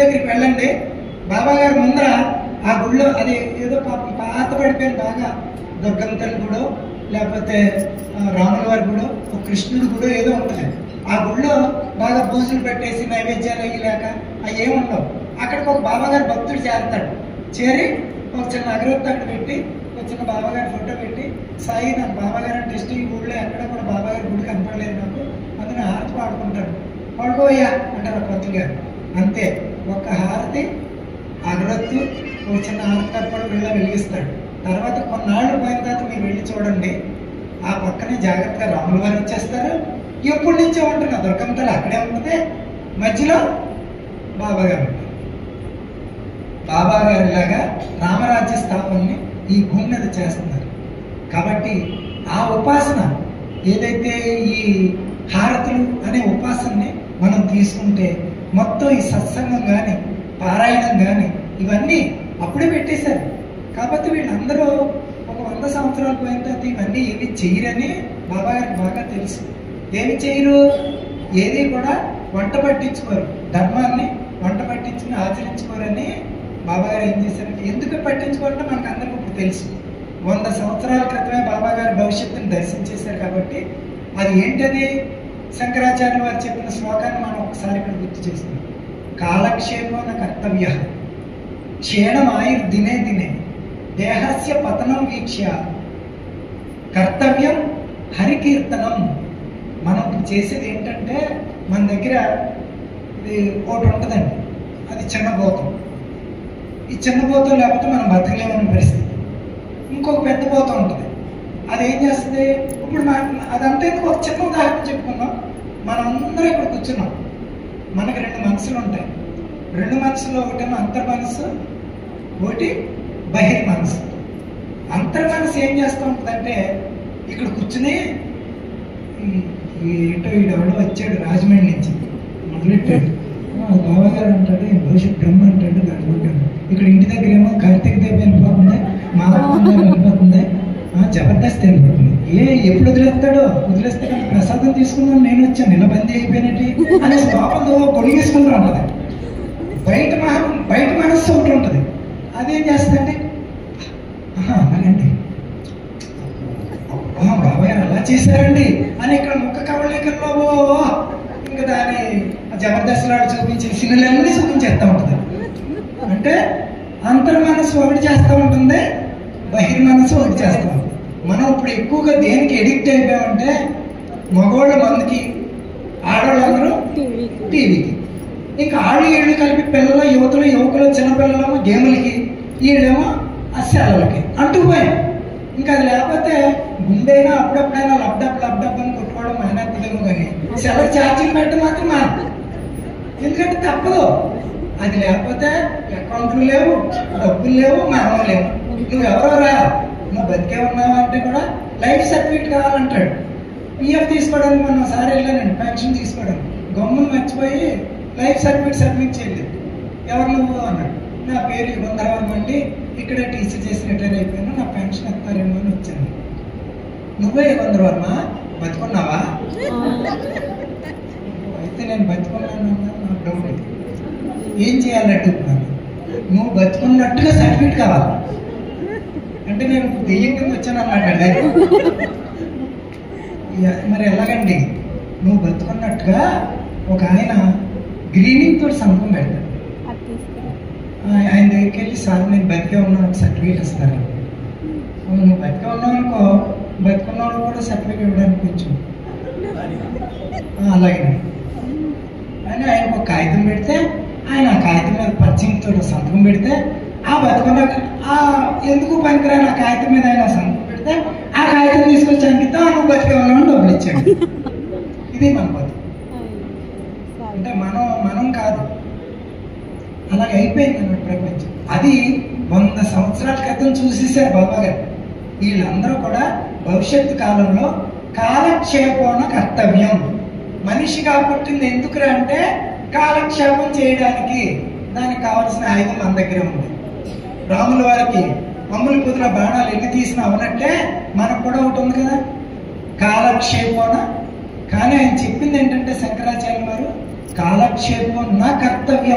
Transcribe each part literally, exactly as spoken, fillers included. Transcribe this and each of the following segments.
దగ్గరికి వెళ్ళండి, బాబా గారి ముందర ఆ గుళ్ళో అది ఏదో పాపం పాత పడిపోయిన బాగా దుర్గమ్మ తల్లి గుడో లేకపోతే రాముల వారి గుడో కృష్ణుడి గుడో ఏదో ఉంటుంది. ఆ గుళ్ళో బాగా పూజలు పెట్టేసి నైవేద్యాలు అయ్యి లేక అవి ఏమి ఉండవు. అక్కడికి ఒక బాబాగారి భక్తుడు చేరుతాడు. చేరి ఒక చిన్న అగరొత్తి అక్కడ పెట్టి ఒక చిన్న బాబాగారి ఫోటో పెట్టి, సాయి నాకు బాబాగారు అంటే ఇష్టం, ఈ ఊళ్ళో ఎక్కడ కూడా బాబాగారి గుడి కనపడలేదు నాకు, అందులో హారతి పాడుకుంటాడు. పాడుకోయ్యా అంటారు ఆ పంతులు గారు. అంతే, ఒక్క హారతి అగరొత్తు ఒక చిన్న హారతి కప్పడం వెళ్ళ వెలిగిస్తాడు. తర్వాత కొన్నాళ్ళు పోయిన తర్వాత మీరు వెళ్ళి చూడండి, ఆ పక్కనే జాగ్రత్తగా రాముల వారు వచ్చేస్తారు. ఎప్పటి నుంచో ఉంటున్నా దుర్గమ్మ తల్లి అక్కడే ఉంటుంది, మధ్యలో బాబా గారు ఉంటారు. బాబా గారి లాగా రామరాజ్య స్థాపనని ఈ భూమి మీద చేస్తున్నారు. కాబట్టి ఆ ఉపాసన ఏదైతే ఈ హారతులు అనే ఉపాసనని మనం తీసుకుంటే మొత్తం ఈ సత్సంగం కానీ పారాయణం కానీ ఇవన్నీ అప్పుడే పెట్టేశారు. కాబట్టి వీళ్ళందరూ ఒక వంద సంవత్సరాలు పోయిన తర్వాత ఇవన్నీ ఏమి చేయరని బాబా గారికి బాగా తెలుసు. ఏమి చేయరు, ఏది కూడా వంట పట్టించుకోరు, ధర్మాన్ని వంట పట్టించుకుని ఆచరించుకోరని బాబా గారు ఏం చేశారంటే, ఎందుకు పట్టించుకోవాలంటే మనకు అందరికీ ఇప్పుడు తెలుసు. వంద సంవత్సరాల క్రితమే బాబా గారి భవిష్యత్తుని దర్శించేశారు. కాబట్టి అది ఏంటది, శంకరాచార్య వారు చెప్పిన శ్లోకాన్ని మనం ఒకసారి ఇక్కడ గుర్తు చేస్తున్నాం. కాలక్షేపణ కర్తవ్య క్షీణం ఆయుర్ దినే దినే దేహస్య పతనం వీక్ష్య కర్తవ్యం హరికీర్తనం. మనం చేసేది ఏంటంటే, మన దగ్గర ఇది ఒకటి ఉంటుందండి, అది చిన్న భూతం. ఈ చిన్న భూతం లేకపోతే మనం బతకలేమనే పరిస్థితి. ఇంకొక పెద్ద భూతం ఉంటుంది, అది ఏం చేస్తుంది, ఇప్పుడు అదంతా ఎందుకు ఒక చిన్న ఉదాహరణ చెప్పుకుందాం. మనం అందరూ ఇక్కడ కూర్చున్నాం, మనకి రెండు మనసులు ఉంటాయి. రెండు మనసులో ఒకటేమో అంతర్ మనసు, ఒకటి బహిర్ మనసు. అంతర్ మనసు ఏం చేస్తూ ఉంటుందంటే, ఇక్కడ కూర్చుని ఏంటో వీడెవడో వచ్చాడు రాజమండ్రి నుంచి మొదలెట్టాడు, బాబా గారు అంటాడు, భవిష్యత్ బ్రహ్మ అంటాడు, అనుకుంటాడు. ఇక్కడ ఇంటి దగ్గర ఏమో కార్తీక దీపం వెళ్ళిపోతుంది, మాలకుండ వెళ్ళిపోతుంది, జబర్దస్త్ వెళ్ళిపోతుంది. ఏ ఎప్పుడు వదిలేస్తాడో వదిలేస్తే కానీ ప్రసాదం తీసుకుందాం నేను వచ్చాను, ఇలా బందీ అయిపోయినట్టు అనే పాపంతో పొడిగేసుకుంటూ ఉంటుంది. బయట మహ బయట మనస్సు ఒకటి ఉంటుంది, అదేం చేస్తుందంటే, అలాగండి బాబాయ్ అలా చేశారండి అని ఇక్కడ ముఖ కవళికల్లో ఇంకా దాని జబర్దస్త్ లాడు చూపించిన సినిమాలన్నీ చూపించేస్తూ ఉంటుంది. అంటే అంతర్ మనసు ఒకటి చేస్తూ ఉంటుంది, బహిర్ మనసు ఒకటి చేస్తూ ఉంటుంది. మనం ఇప్పుడు ఎక్కువగా దేనికి ఎడిక్ట్ అయిపోయామంటే, మగవాళ్ళ మందికి, ఆడవాళ్ళందరూ టీవీకి. ఇంకా ఆడు ఏళ్ళు కలిపి పిల్లలు, యువతులు, యువకులు, చిన్నపిల్లలేమో గేములకి, ఈడేమో అస్సాలకి అంటుకుపోయాం. ఇంకా అది లేకపోతే గుండైనా అప్పుడప్పుడైనా లబ్డప్ లబ్డప్ అని కొట్టుకోవడం మానేస్తుందేమో, కానీ సెలవు ఛార్జింగ్ పెట్టడం మాత్రం మా ఎందుకంటే తప్పదు. అది లేకపోతే అకౌంట్లు లేవు, డబ్బులు లేవు, మనం లేవు. నువ్వు ఎవరో రా, నువ్వు బతికే ఉన్నావు అంటే కూడా లైఫ్ సర్టిఫికేట్ కావాలంటాడు. పిఎఫ్ తీసుకోవడానికి మనం ఒకసారి వెళ్ళానండి, పెన్షన్ తీసుకోవడానికి. గమ్మును మర్చిపోయి లైఫ్ సర్టిఫికేట్ సబ్మిట్ చేయలేదు. ఎవరు నువ్వు అన్నాడు. నా పేరు యుగంధరవర్మ అండి, ఇక్కడే టీచర్ చేసి రిటైర్ అయిపోయాను, నా పెన్షన్ ఇస్తారేమో అని వచ్చాను. నువ్వే యుగంధరవర్మ, బతుకున్నావా? అయితే నేను బతుకున్నాను, నాకు డౌట్. ఏం చేయాలంటే నువ్వు బతుకున్నట్టుగా సర్టిఫికేట్ కావాలి అంటే నేను దెయ్యం కింద వచ్చాను అన్నాడు. మరి ఎలాగండి, నువ్వు బతుకున్నట్టుగా ఒక ఆయన గ్రీనింగ్ తోటి సంతకం పెడతాడు. ఆయన దగ్గరికి వెళ్ళి, సార్ నేను బతికే ఉన్నాను, ఒక సర్టిఫికేట్ ఇస్తారు. నువ్వు బతికే ఉన్నావు అనుకో, బతుకున్నాడు కూడా సర్టిఫికేట్ ఇవ్వడానికి కొంచెం అలాగే అని ఆయన ఒక కాగితం పెడితే, ఆయన ఆ కాగితం మీద పచ్చింతో సంతకం పెడితే, ఆ బతుకున్న ఆ ఎందుకు పనికిరాని ఆ కాగితం మీద ఆయన సంతకం పెడితే, ఆ కాగితం తీసుకొచ్చి అంకితం నువ్వు బతికే ఉన్నామని డబ్బులు ఇచ్చాడు. ఇది మన బతుకు. అంటే మనం మనం కాదు, అలాగే అయిపోయింది అన్నమాట ప్రపంచం. అది వంద సంవత్సరాల క్రితం చూసేసారు బాబా గారు. వీళ్ళందరూ కూడా భవిష్యత్తు కాలంలో కాలక్షేపణ కర్తవ్యం. మనిషిగా పుట్టింది ఎందుకురా అంటే కాలక్షేపం చేయడానికి. దానికి కావాల్సిన ఆయుధం మన దగ్గర ఉంది. రాముల వారికి అమ్ముల కుదుర బాణాలు ఎన్ని తీసినా అవునట్టే మనకు కూడా ఒకటి ఉంది కదా, కాలక్షేపణ. కానీ ఆయన చెప్పింది ఏంటంటే శంకరాచార్య వారు, కాలక్షేపం నా కర్తవ్యం,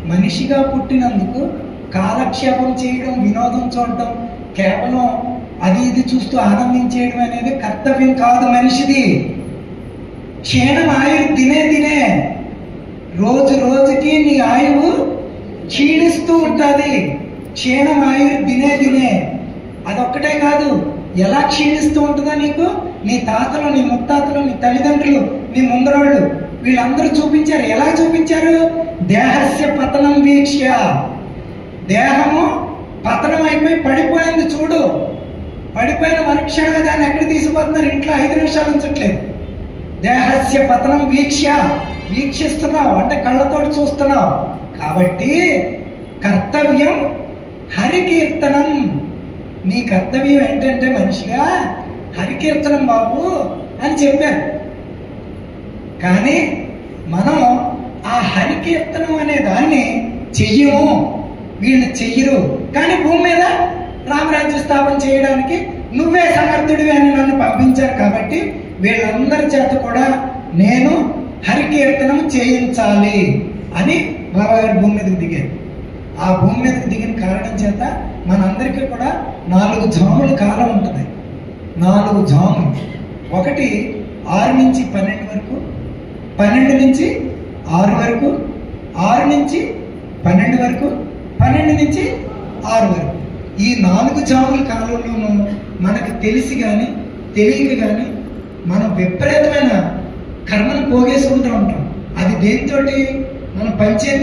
మనిషిగా పుట్టినందుకు కాలక్షేపం చేయడం, వినోదం చూడటం, కేవలం అది ఇది చూస్తూ ఆనందించేయడం అనేది కర్తవ్యం కాదు మనిషిది. క్షీణం ఆయువు దినే దినే, రోజు రోజుకి నీ ఆయువు క్షీణిస్తూ ఉంటుంది. క్షీణం ఆయువు దినే దినే. అదొక్కటే కాదు, ఎలా క్షీణిస్తూ ఉంటుందో నీకు నీ తాతలు, నీ ముత్తాతలు, నీ తల్లిదండ్రులు, నీ ముందరోళ్ళు వీళ్ళందరూ చూపించారు. ఎలా చూపించారు? దేహస్య పతనం వీక్ష్య. దేహము పతనం అయిపోయి పడిపోయింది చూడు. పడిపోయిన మరుక్షణంగా దాన్ని ఎక్కడ తీసుకుపోతున్నారు? ఇంట్లో ఐదు నిమిషాలు ఉంచట్లేదు. దేహస్య పతనం వీక్ష, వీక్షిస్తున్నావు అంటే కళ్ళతో చూస్తున్నావు. కాబట్టి కర్తవ్యం హరికీర్తనం. నీ కర్తవ్యం ఏంటంటే మనిషిగా హరికీర్తనం బాబు అని చెప్పారు. కానీ మనం ఆ హరికీర్తనం అనే దాన్ని చెయ్యము, వీళ్ళు చెయ్యరు. కానీ భూమి మీద రామరాజ్య స్థాపన చేయడానికి నువ్వే సమర్థుడివి అని నన్ను పంపించారు. కాబట్టి వీళ్ళందరి చేత కూడా నేను హరికీర్తనం చేయించాలి అని బాబాగారు భూమి మీదకి దిగారు. ఆ భూమి మీదకి దిగిన కారణం చేత మనందరికీ కూడా నాలుగు జాముల కాలం ఉంటుంది. నాలుగు జాములు, ఒకటి ఆరు నుంచి పన్నెండు వరకు, పన్నెండు నుంచి ఆరు వరకు, ఆరు నుంచి పన్నెండు వరకు, పన్నెండు నుంచి ఆరు వరకు. ఈ నాలుగు జాముల కాలంలోనూ మనకు తెలిసి కానీ తెలియక కానీ మనం విపరీతమైన కర్మను పోగేసుకుంటూ ఉంటాం. అది దేనితోటి? మనం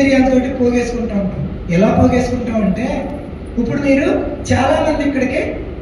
పంచేంద్రియాలతోటి పోగేసుకుంటూ ఉంటాం. ఎలా పోగేసుకుంటాం అంటే, ఇప్పుడు మీరు చాలా మంది ఇక్కడికి